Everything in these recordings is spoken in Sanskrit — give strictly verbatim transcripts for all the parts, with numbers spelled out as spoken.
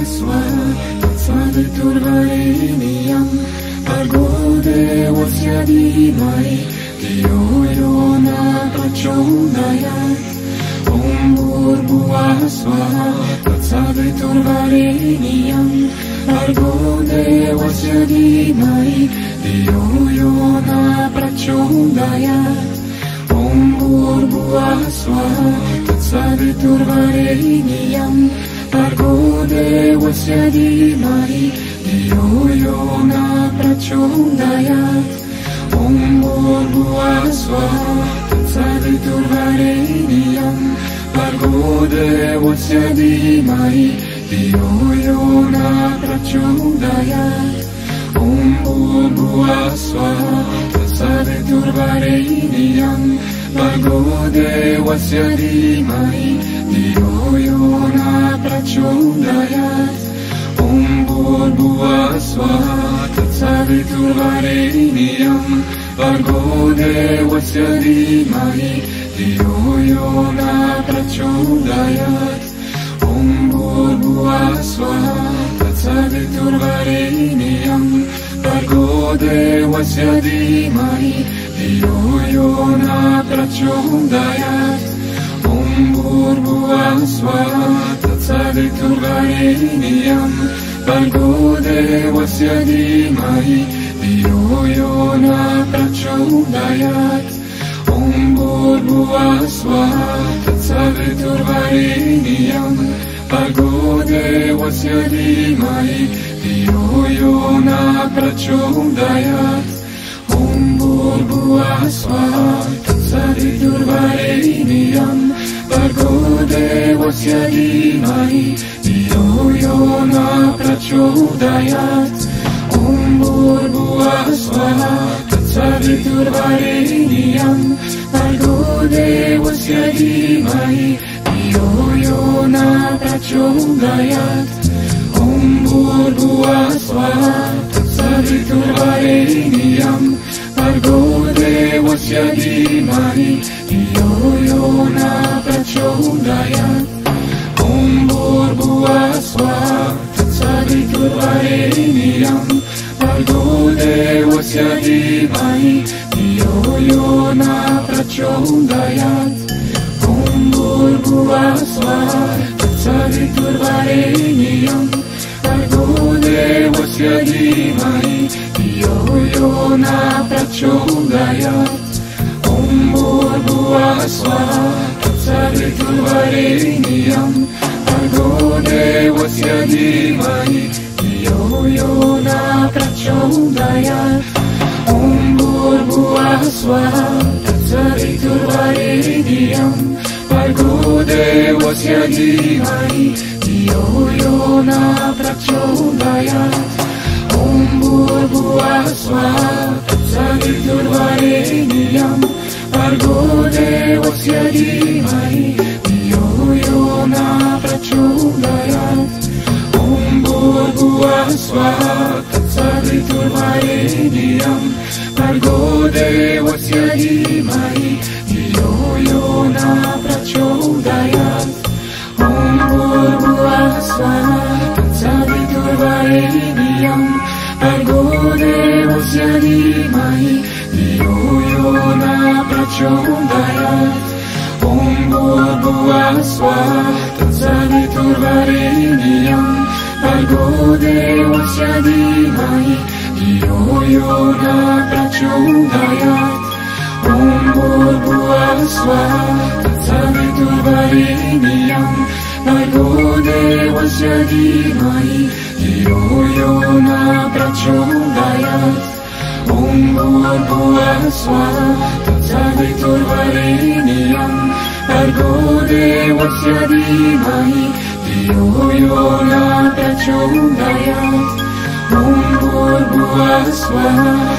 स्वाहा तत्सवितुर्वरेण्यं भर्गो देवस्य धीमहि धियो यो न प्रचोदयात् ॐ भूर्भुवः स्वः तत्सवितुर्वरेण्यं भर्गो देवस्य धीमहि धियो यो न प्रचोदयात् ॐ भूर्भुवः स्वः तत्सवितुर्वरेण्यं भर्गो देवस्य धीमहि धियो यो न प्रचोदयात् ॐ भूर्भुवः स्वः तत्सवितुर्वरेण्यं भर्गो देवस्य धीमहि धियो यो न प्रचोदयात् ॐ भूर्भुवः स्वः तत्सवितुर्वरेण्यं भर्गो देवस्य धीमहि धियो यो न प्रचोदयात् ॐ भूर्भुवः स्वः तत्सवितुर्वरेण्यं भर्गो देवस्य धीमहि धियो यो न प्रचोदयात् ॐ भूर्भुवः स्वः तत्सवितुर्वरेण्यं भर्गो देवस्य धीमहि धियो यो न प्रचोदयात् ॐ भूर्भुवः स्वः तत्सवितुर्वरेण्यं भर्गो देवस्य धीमहि धियो यो न प्रचोदयात् ॐ भूर्भुवः स्वः तत्सवितुर्वरेण्यं भर्गो देवस्य धीमहि धियो यो न प्रचोदयात् ॐ भूर्भुवः स्वः तत्सवितुर्वरेण्यं भर्गो देवस्य धीमहि धियो यो न प्रचोदयात् ॐ भूर्भुवः स्वः तत्सवितुर्वरेण्यं भर्गो देवस्य धीमहि धियो यो न प्रचोदयात् ॐ भूर्भुवः स्वः तत्सवितुर्वरेण्यं भर्गो देवस्य धीमहि धियो यो न प्रचोदयात् ॐ भूर्भुवः स्वः तत्सवितुर्वरेण्यं भर्गो देवस्य धीमहि धियो यो न प्रचोदयात् ॐ भूर्भुवः स्वः तत्सवितुर्वरेण्यं भर्गो देवस्य धीमहि धियो यो न प्रचोदयात् ॐ भूर्भुवः स्वः तत्सवितुर्वरेण्यं भर्गो देवस्य धीमहि धियो यो न प्रचोदयात् ॐ भूर्भुवः स्वः तत्सवितुर्वरेण्यं भर्गो देवस्य धीमहि धियो यो न प्रचोदयात् ॐ भूर्भुवः स्वः तत्सवितुर्वरेण्यं भर्गो देवस्य धीमहि धियो यो न प्रचोदयात् ॐ भूर्भुवः स्वः तत्सवितुर्वरेण्यं भर्गो देवस्य धीमहि धियो यो न प्रचोदयात् ॐ भूर्भुवः स्वः तत्सवितुर्वरेण्यं भर्गो देवस्य धीमहि धियो यो न प्रचोदयात् ॐ भूर्भुवः स्वः तत्सवितुर्वरेण्यं भर्गो देवस्य धीमहि धियो यो न प्रचोदयात् ॐ भूर्भुवः स्वः तत्सवितुर्वरेण्यं भर्गो देवस्य धीमहि धियो यो न प्रचोदयात् ॐ भूर्भुवः स्वः तत्सवितुर्वरेण्यं भर्गो देवस्य धीमहि धियो यो न प्रचोदयात् ॐ भूर्भुवः स्वः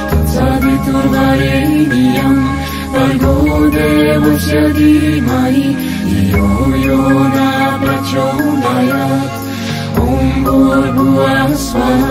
तत्सवितुर्वरेण्यं भर्गो देवस्य धीमहि धियो यो न प्रचोदयात् ॐ भूर्भुवः स्वः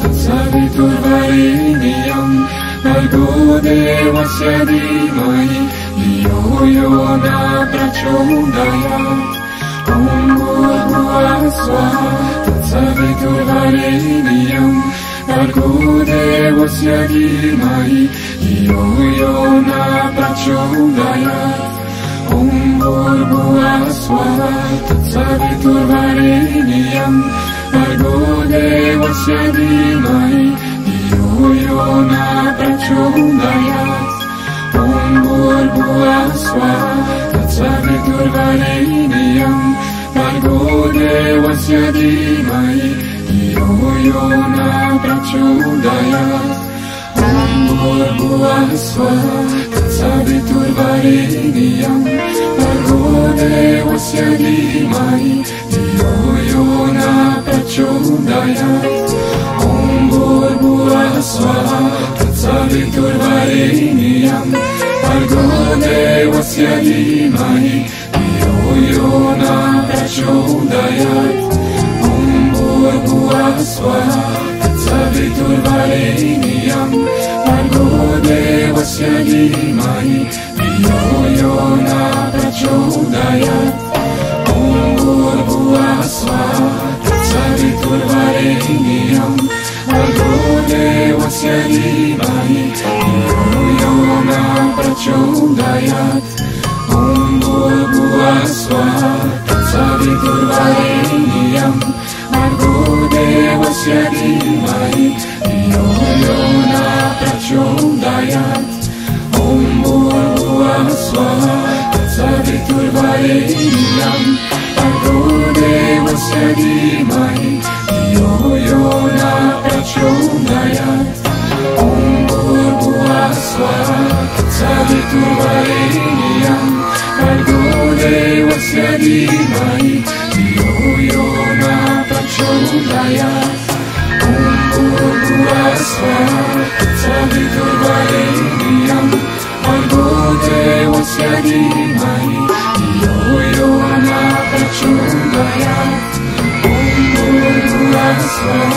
तत्सवितुर्वरेण्यं भर्गो देवस्य धीमहि धियो यो न प्रचोदयात् ॐ भूर्भुवः स्वः तत्सवितुर्वरेण्यं भर्गो देवस्य धीमहि धियो यो न प्रचोदयात् ॐ भूर्भुवः स्वः तत्सवितुर्वरेण्यं भर्गो देवस्य धीमहि धियो यो न प्रचोदयात् ॐ भूर्भुवः स्वः तत्सवितुर्वरेण्यं भर्गो देवस्य धीमहि धियो यो न प्रचोदयात् ॐ भूर्भुवः स्वः तत्सवितुर्वरेण्यं भर्गो देवस्य धीमहि धियो यो न प्रचोदयात् ॐ भूर्भुवः स्वः तत्सवितुर्वरेण्यं भर्गो देवस्य धीमहि धियो यो न प्रचोदयात् ॐ भूर्भुवः स्वः तत्सवितुर्वरेण्यं भर्गो देवस्य धीमहि धियो यो न प्रचोदयात् ॐ भूर्भुवः स्वः तत्सवितुर्वरेण्यं भर्गो देवस्य धीमहि धियो यो न प्रचोदयात् ॐ भूर्भुवः स्वः तत्सवितुर्वरेण्यं भर्गो देवस्य धीमहि धियो यो न प्रचोदयात् ॐ भूर्भुवः स्वः तत्सवितुर्वरेण्यं भर्गो देवस्य धीमहि धियो यो न प्रचोदयात् ॐ भूर्भुवः स्वः तत्सवितुर्वरेण्यं भर्गो देवस्य धीमहि धियो यो न प्रचोदयात् ॐ भूर्भुवः स्वः तत्सवितुर्वरेण्यं भर्गो देवस्य धीमहि धियो यो न प्रचोदयात् ॐ भूर्भुवः स्वः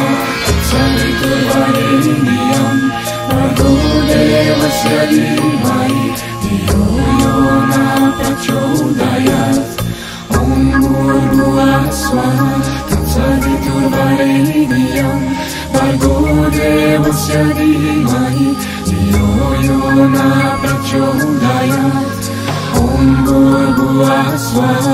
तत्सवितुर्वरेण्यं भर्गो देवस्य धीमहि धियो यो न प्रचोदयात् ॐ भूर्भुवः स्वः तत्सवितुर्वरेण्यं भर्गो देवस्य धीमहि धियो यो न प्रचोदयात् ॐ भूर्भुवः स्वः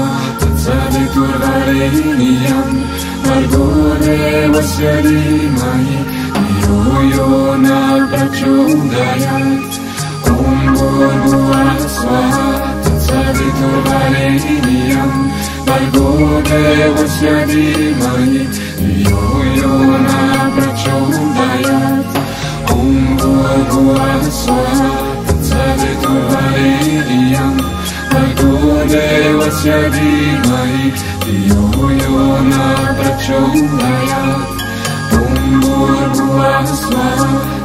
तत्सवितुर्वरेण्यं भर्गो देवस्य धीमहि धियो यो न प्रचोदयात् ॐ भूर्भुवः स्वः तत्सवितुर्वरेण्यं भर्गो देवस्य धीमहि धियो यो न प्रचोदयात् ॐ भूर्भुवः स्वः तत्सवितुर्वरेण्यं भर्गो देवस्य धीमहि धियो यो न प्रचोदयात् ॐ भूर्भुवः स्वः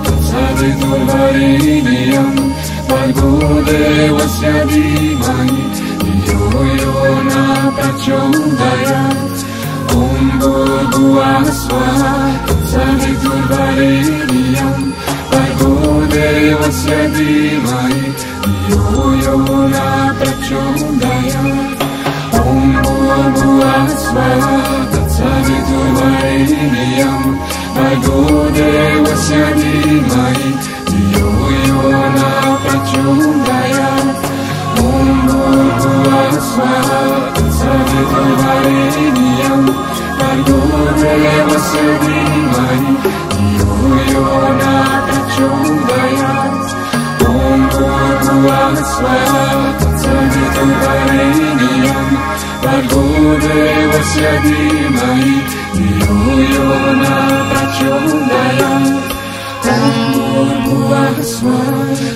तत्सवितुर्वरेण्यं भर्गो देवस्य धीमहि धियो यो न प्रचोदयात् ॐ भूर्भुवः स्वः तत्सवितुर्वरेण्यं भर्गो देवस्य धीमहि धियो यो न प्रचोदयात् ॐ भूर्भुवः स्वः तत्सवितुर्वरेण्यं भर्गो देवस्य धीमहि धियो यो न प्रचोदयात् ॐ भूर्भुवः स्वः तत्सवितुर्वरेण्यं भर्गो देवस्य धीमहि धियो यो न प्रचोदयात् ॐ भूर्भुवः स्वः तत्सवितुर्वरेण्यं भर्गो देवस्य धीमहि धियो यो न प्रचोदयात् ॐ भूर्भुवः स्वः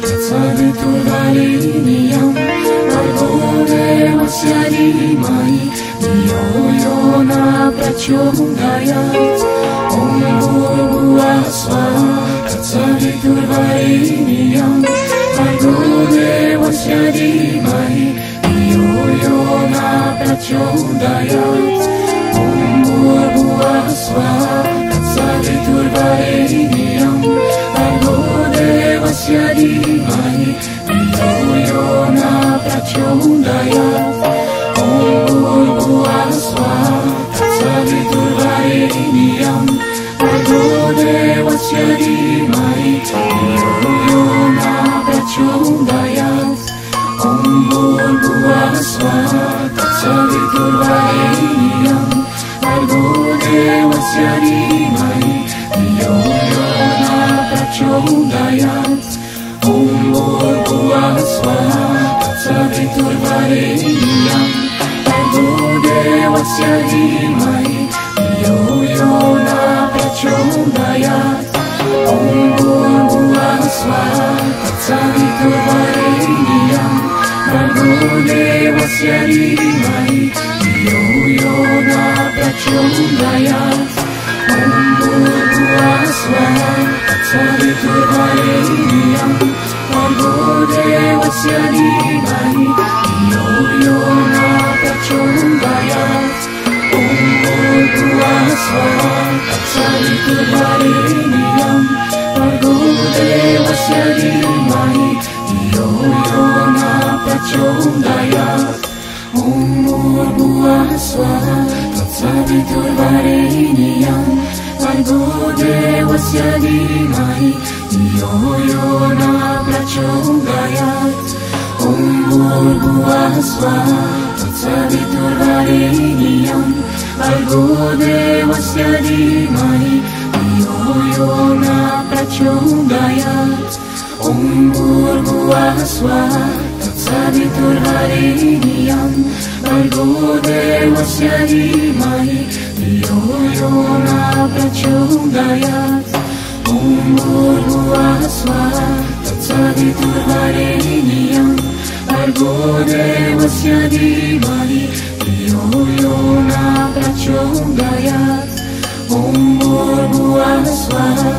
तत्सवितुर्वरेण्यं भर्गो देवस्य धीमहि धियो यो न प्रचोदयात् ॐ भूर्भुवः स्वः तत्सवितुर्वरेण्यं भर्गो देवस्य धीमहि धियो यो न प्रचोदयात् ॐ भूर्भुवः स्वः तत्सवितुर्वरेण्यं भर्गो देवस्य धीमहि धियो यो न प्रचोदयात् ॐ भूर्भुवः स्वः तत्सवितुर्वरेण्यं Varenyam Bargo Devasya Dhimai Dhiyo Yo Na Prachodayat Om Bhurbhuvah Swaha Tatsaviturbharenyam Bargo Devasya Dhimai Dhiyo Yo Na Prachodayat Om Bhurbhuvah Swaha Tatsaviturbharenyam Bargo Devasya Dhimai Dhiyo Yo Na Prachodayat Om Bhurbhuvah Swaha Tatsaviturbharenyam Bargo Devasya Dhimai Dhiyo Yo Na Prachodayat Om Bhurbhuvah Swaha Tatsaviturbharenyam Bargo Devasya Dhimai Dhiyo Yo Na Prachodayat Om Bhurbhuvah Swaha Tatsaviturbharenyam Bargo Devasya Dhimai Dhiyo Yo Na Prachodayat Om Bhurbhuvah Swaha Tatsaviturbharenyam Bargo Devasya Dhimai Dhiyo Yo Na Prachodayat Om Bhurbhuvah Swaha Tatsaviturbharenyam Bargo Devasya Dhimai Dhiyo Yo Na Prachodayat Om Bhurbhuvah Swaha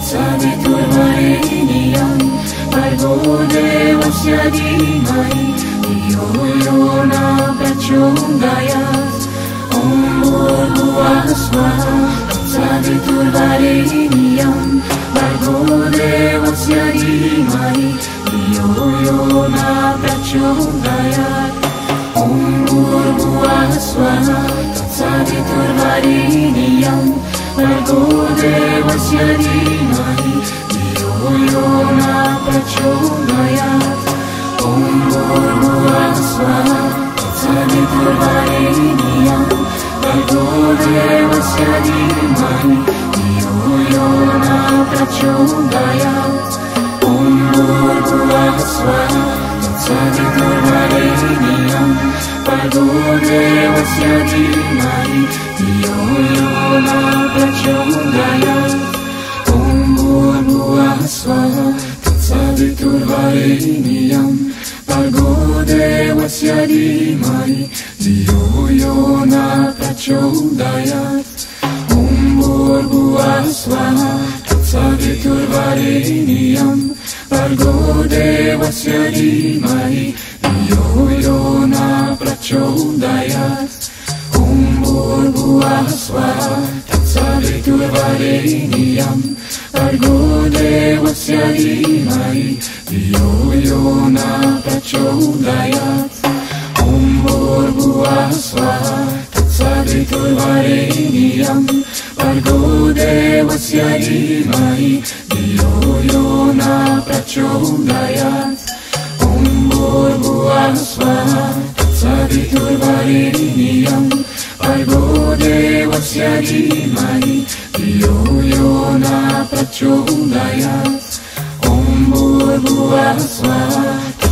Tatsaviturbharenyam Bargo Devasya Dhimai Dhiyo Yo Na Prachodayat Om Bhurbhuvah Swaha Tatsaviturbharenyam Bargo Devasya Dhimai Dhiyo Yo Na Prachodayat Om Bhurbhuvah Swaha Tatsaviturbharenyam Bargo Devasya Dhimai Dhiyo Yo Na Prachodayat Om Bhurbhuvah Swaha Tatsaviturbharenyam Bargo Devasya Dhimai Dhiyo Yo Na Prachodayat Om Bhurbhuvah Swaha Tatsaviturbharenyam Bargo Devasya Dhimai Dhiyo Yo Na Prachodayat Om Bhurbhuvah Swaha Tatsaviturbharenyam Bargo Devasya Dhimai Dhiyo Yo Na Prachodayat Om Bhurbhuvah Swaha Tatsaviturbharenyam Bargo Devasya Dhimai Dhiyo Yo Na Prachodayat Om Bhurbhuvah Swaha Tatsaviturbharenyam Bargo Devasya Dhimai Dhiyo Yo Na Prachodayat Om Bhurbhuvah Swaha Tatsaviturbharenyam Bargo Devasya Dhimai Dhiyo Yo Na Prachodayat Om Bhurbhuvah Swaha Tatsaviturbharenyam Bargo Devasya Dhimai Dhiyo Yo Na Prachodayat Om Bhurbhuvah Swaha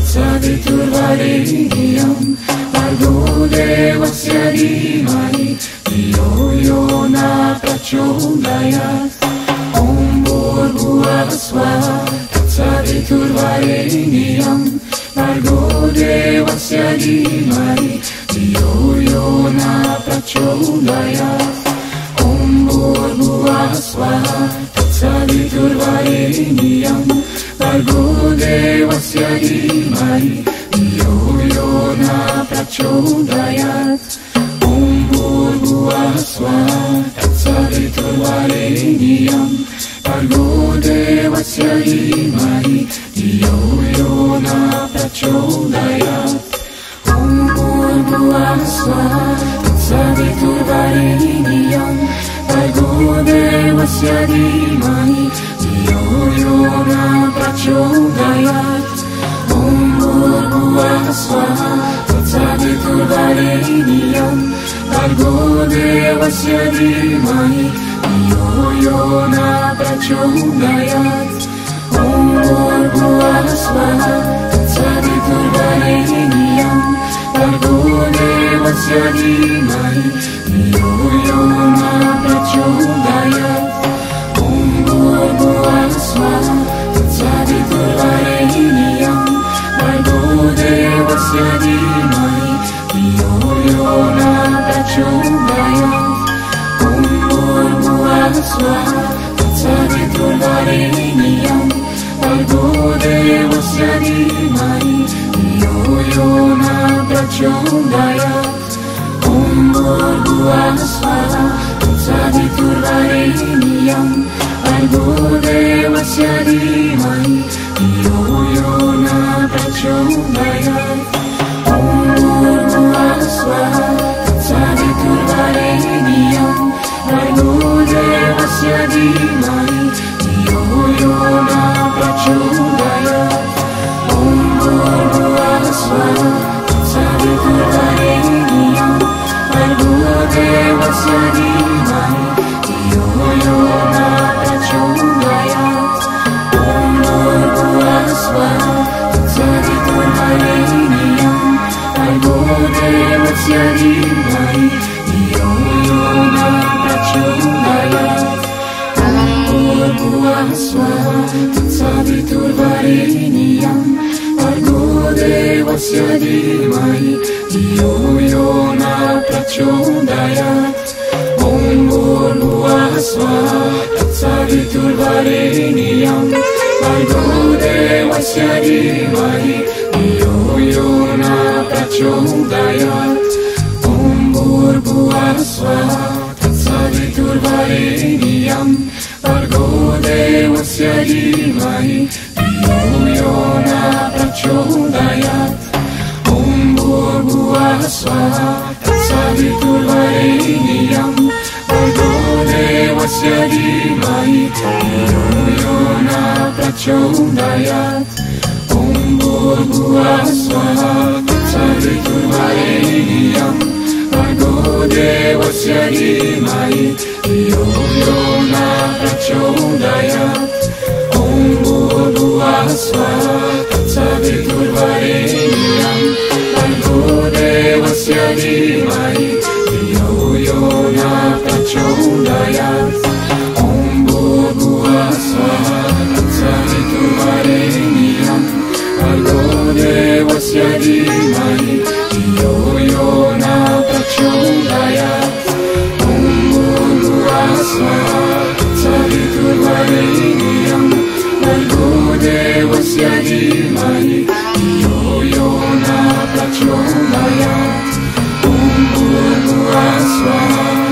Tatsaviturbharenyam Bargo Devasya Dhimai Dhiyo Yo Na Prachodayat Om Bhurbhuvah Swaha Tatsaviturbharenyam Bargo Devasya Dhimai Dhiyo Yo Na Prachodayat Om Bhurbhuvah Swaha Tatsaviturbharenyam Bargo Devasya Dhimai Dhiyo Yo Na Prachodayat Om Bhurbhuvah Swaha Tatsaviturbharenyam Bargo Devasya Dhimai Dhiyo Yo Na Prachodayat Om Bhurbhuvah Swaha Tatsaviturbharenyam Bargo Devasya Dhimai Dhiyo Yo Na Prachodayat Om Bhurbhuvah Swaha Tatsaviturbharenyam Bargo Devasya Dhimai Dhiyo Yo Na Prachodayat Om Bhurbhuvah Swaha Tatsaviturbharenyam देवस्य धीमहि धियो यो न प्रचोदयात् ॐ भूर्भुवः स्वः तत्सवितुर्वरेण्यं भर्गो देवस्य धीमहि धियो यो न प्रचोदयात् ॐ भूर्भुवः स्वः तत्सवितुर्वरेण्यं भर्गो देवस्य धीमहि धियो यो न प्रचोदयात् ॐ भूर्भुवः स्वः तत्सवितुर्वरेण्यं भर्गो देवस्य धीमहि धियो यो न प्रचोदयात् ॐ भूर्भुवः स्वः तत्सवितुर्वरेण्यं भर्गो देवस्य धीमहि धियो यो न प्रचोदयात् ॐ भूर्भुवः स्वः तत्सवितुर्वरेण्यं भर्गो देवस्य धीमहि धियो यो न प्रचोदयात् ॐ भूर्भुवः स्वः तत्सवितुर्वरेण्यं भर्गो देवस्य धीमहि धियो यो न प्रचोदयात् ॐ भूर्भुवः स्वः तत्सवितुर्वरेण्यं भर्गो देवस्य धीमहि धियो यो न प्रचोदयात् ॐ भूर्भुवः स्वः तत्सवितुर्वरेण्यं भर्गो देवस्य धीमहि धियो यो न प्रचोदयात् ॐ भूर्भुवः स्वः तत्सवितुर्वरेण्यं भर्गो देवस्य धीमहि धियो यो न प्रचोदयात् ॐ भूर्भुवः स्वः तत्सवितुर्वरेण्यं भर्गो देवस्य धीमहि धियो यो न प्रचोदयात् ॐ भूर्भुवः स्वः तत्सवितुर्वरेण्यं भर्गो देवस्य धीमहि धियो यो न प्रचोदयात् ॐ भूर्भुवः स्वः तत्सवितुर्वरेण्यं भर्गो देवस्य धीमहि धियो यो न प्रचोदयात् ॐ भूर्भुवः स्वः तत्सवितुर्वरेण्यं भर्गो देवस्य धीमहि धियो यो न प्रचोदयात् ॐ भूर्भुवः स्वः तत्सवितुर्वरेण्यं भर्गो देवस्य धीमहि धियो यो न प्रचोदयात् ॐ भूर्भुवः स्वः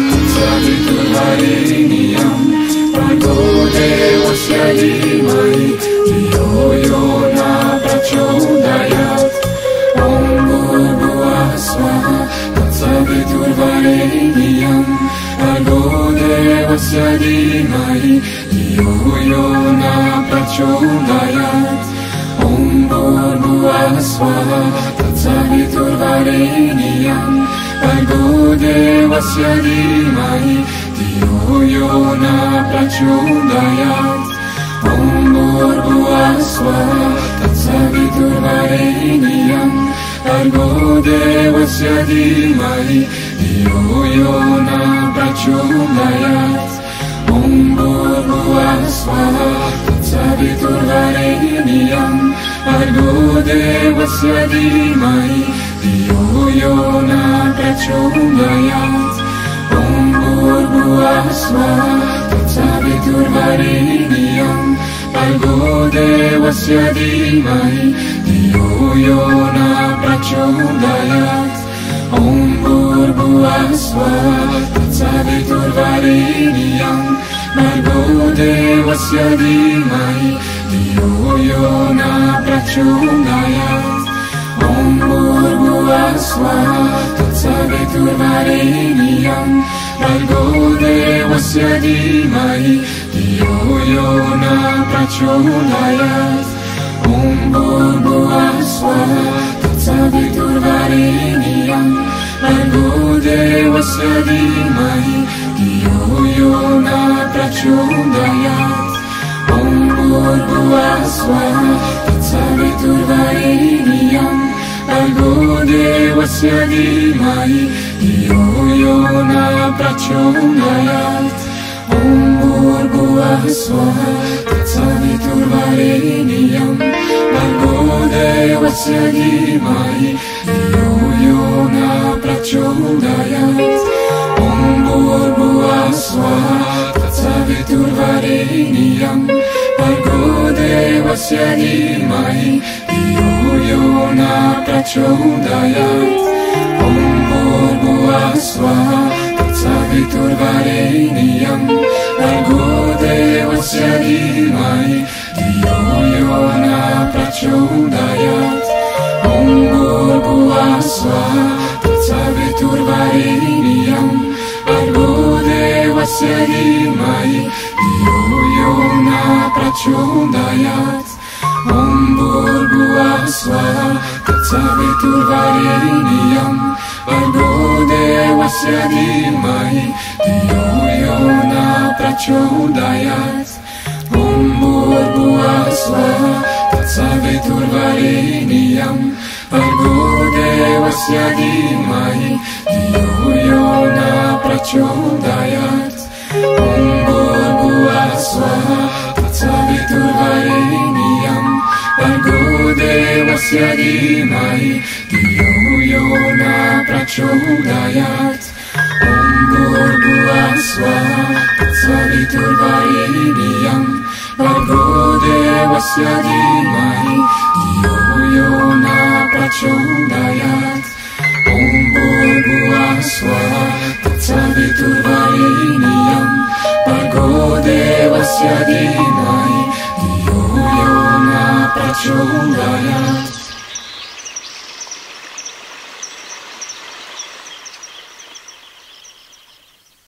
तत्सवितुर्वरेण्यं भर्गो देवस्य धीमहि धियो यो न प्रचोदयात् ॐ भूर्भुवः स्वः तत्सवितुर्वरेण्यं भर्गो देवस्य धीमहि धियो यो न प्रचोदयात् ॐ भूर्भुवः स्वः तत्सवितुर्वरेण्यं भर्गो देवस्य धीमहि धियो यो न प्रचोदयात् ॐ भूर्भुवः स्वः तत्सवितुर्वरेण्यं भर्गो देवस्य धीमहि धियो यो न प्रचोदयात् ॐ भूर्भुवः स्वः तत्सवितुर्वरेण्यं भर्गो देवस्य धीमहि धियो यो न प्रचोदयात् ॐ भूर्भुवः स्वः तत्सवितुर्वरेण्यं भर्गो देवस्य धीमहि धियो यो न प्रचोदयात् ॐ भूर्भुवः स्वः तत्सवितुर्वरेण्यं भर्गो देवस्य धीमहि धियो यो न प्रचोदयात् ॐ भूर्भुवः स्वः तत्सवितुर्वरेण्यं भर्गो देवस्य धीमहि धियो यो न प्रचोदयात् ॐ भूर्भुवः स्वः तत्सवितुर्वरेण्यं भर्गो देवस्य धीमहि धियो यो न प्रचोदयात् ॐ भूर्भुवः स्वः तत्सवितुर्वरेण्यं भर्गो देवस्य धीमहि धियो यो न प्रचोदयात् ॐ भूर्भुवः स्वः तत्सवितुर्वरेण्यं भर्गो देवस्य धीमहि धियो यो न प्रचोदयात् ॐ भूर्भुवः स्वः तत्सवितुर्वरेण्यं भर्गो देवस्य धीमहि धियो यो न प्रचोदयात् ॐ भूर्भुवः स्वः तत्सवितुर्वरेण्यं भर्गो देवस्य धीमहि धियो यो न प्रचोदयात् ॐ भूर्भुवः स्वः तत्सवितुर्वरेण्यं भर्गो देवस्य धीमहि धियो यो न प्रचोदयात् ॐ भूर्भुवः स्वः तत्सवितुर्वरेण्यं भर्गो देवस्य धीमहि धियो यो न प्रचोदयात् ॐ भूर्भुवः स्वः तत्सवितुर्वरेण्यं भर्गो देवस्य धीमहि धियो यो न प्रचोदयात् ॐ भूर्भुवः स्वः तत्सवितुर्वरेण्यं भर्गो देवस्य धीमहि धियो यो न प्रचोदयात् ॐ भूर्भुवः स्वः तत्सवितुर्वरेण्यं भर्गो देवस्य धीमहि धियो यो न प्रचोदयात् ॐ भूर्भुवः स्वः तत्सवितुर्वरेण्यं भर्गो देवस्य धीमहि धियो यो न प्रचोदयात्